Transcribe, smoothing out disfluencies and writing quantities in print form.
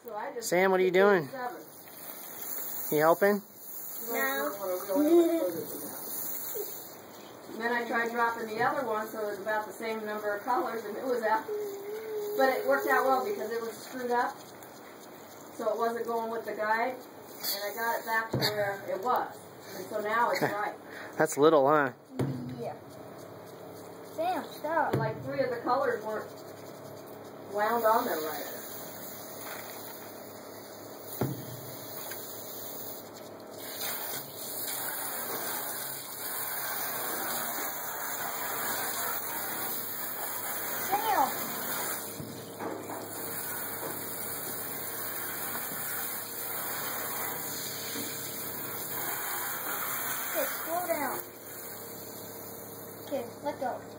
Sam, what are you doing? You helping? No. And then I tried dropping the other one, so it was about the same number of colors, and it was out. But it worked out well because it was screwed up, so it wasn't going with the guide, and I got it back to where it was. And so now it's right. That's little, huh? Yeah. Sam, stop. And like 3 of the colors weren't wound on there right. Sam. Okay, slow down. Okay, let go.